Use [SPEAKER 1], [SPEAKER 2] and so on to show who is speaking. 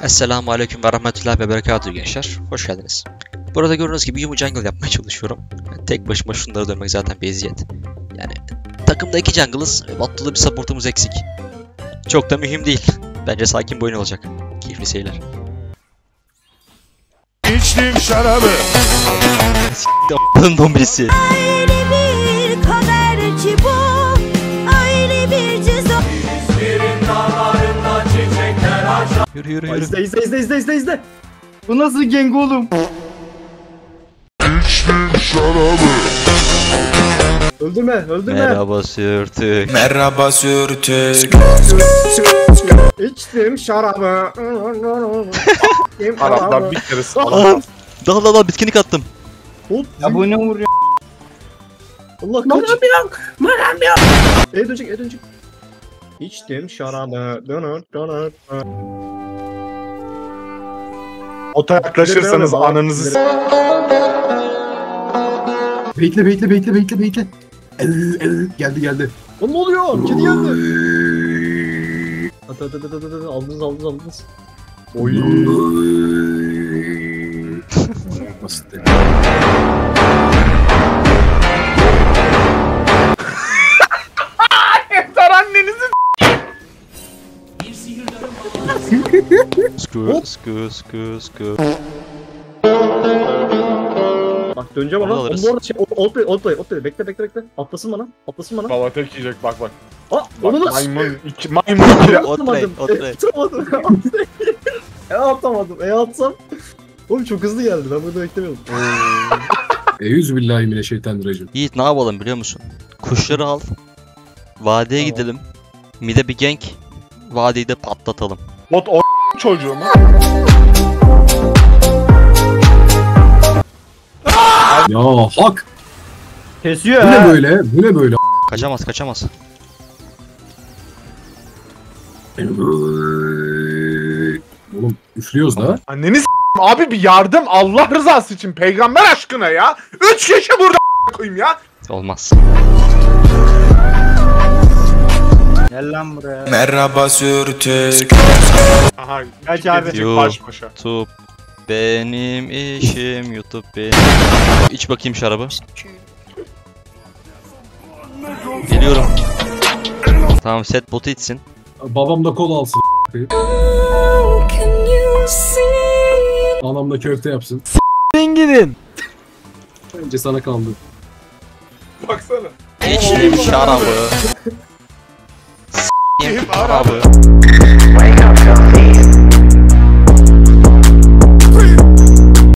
[SPEAKER 1] Esselamu Aleyküm ve Rahmetullah ve Berekatuhu gençler. Hoş geldiniz. Burada gördüğünüz gibi Yumu Jungle yapmaya çalışıyorum. Yani tek başıma şunları dönmek zaten bir eziyet. Yani takımda 2 jungle'ız ve Battu'da bir supportumuz eksik. Çok da mühim değil. Bence sakin bir oyun olacak. Keyifli seyirler.
[SPEAKER 2] İçtim şarabı.
[SPEAKER 1] S*****'ın dombrisi.
[SPEAKER 3] Ayrı bir kaderci bu, ayrı bir ceza.
[SPEAKER 4] İzmir'in dağlarında çiçekler açar.
[SPEAKER 1] Yürü yürü yürü.
[SPEAKER 5] İzle. Bu nasıl gang oğlum?
[SPEAKER 2] İçtim şarabı.
[SPEAKER 5] Öldürme.
[SPEAKER 1] Merhaba sürtük.
[SPEAKER 4] Merhaba sürtük.
[SPEAKER 5] İçtim şarabı.
[SPEAKER 2] Araplar bir kere
[SPEAKER 1] Aa,
[SPEAKER 2] salak.
[SPEAKER 1] Dal bitkinlik attım.
[SPEAKER 5] Hop.
[SPEAKER 6] Ya bu ne vuruyor?
[SPEAKER 5] Allah kaç. Maram yok. Dönecek. İçtim şarabı.
[SPEAKER 2] Ota yaklaşırsanız ananızı
[SPEAKER 6] Bekle. Geldi.
[SPEAKER 5] Oğlum ne oluyor? Kedi geldi. At. Aldınız.
[SPEAKER 2] Oy.
[SPEAKER 6] Basit.
[SPEAKER 2] Yeter annenizi.
[SPEAKER 1] Skü.
[SPEAKER 5] Bak döneceğim ona.
[SPEAKER 1] Onu
[SPEAKER 5] Oğlum
[SPEAKER 1] alırız.
[SPEAKER 5] bu arada outplay. Bekle. Atlasın bana.
[SPEAKER 2] Baba tek yiyecek bak.
[SPEAKER 5] Aa,
[SPEAKER 2] Bak
[SPEAKER 5] onu nasıl?
[SPEAKER 2] maymun iki maymun iki.
[SPEAKER 1] Outplay.
[SPEAKER 5] Atamadım. Atsam. Oğlum çok hızlı geldi. Ben burada beklemiyordum.
[SPEAKER 6] Euzubillahimineşşeytanirracim.
[SPEAKER 1] Yiğit ne yapalım biliyor musun? Kuşları al. Vadeye
[SPEAKER 5] Tamam.
[SPEAKER 1] gidelim. Mide bir gank. Vadeyi de patlatalım.
[SPEAKER 2] Bot o çocuğu mu?
[SPEAKER 6] Ya hak!
[SPEAKER 5] Kesiyor
[SPEAKER 6] Bu ne böyle? Bu ne böyle?
[SPEAKER 1] Kaçamaz.
[SPEAKER 6] Oğlum üflüyoruz da.
[SPEAKER 2] Anneni abi bir yardım Allah rızası için peygamber aşkına ya. 3 kişi burada koyayım ya.
[SPEAKER 1] Olmaz.
[SPEAKER 6] Gel lan buraya.
[SPEAKER 4] Merhaba sürtük.
[SPEAKER 2] Aha.
[SPEAKER 6] Kaç abi?
[SPEAKER 2] gidecek
[SPEAKER 1] Yo.
[SPEAKER 2] baş başa.
[SPEAKER 1] YouTube benim işim, YouTube benim. İç bakayım şarabı. Geliyorum. Tamam, set botu içsin.
[SPEAKER 6] Babam da kola alsın.
[SPEAKER 3] Oh, can you see?
[SPEAKER 6] Anam da köfte yapsın.
[SPEAKER 5] gidin.
[SPEAKER 6] Önce sana kaldı.
[SPEAKER 2] Baksana.
[SPEAKER 1] İçtim şarabı. S**eyim şarabı.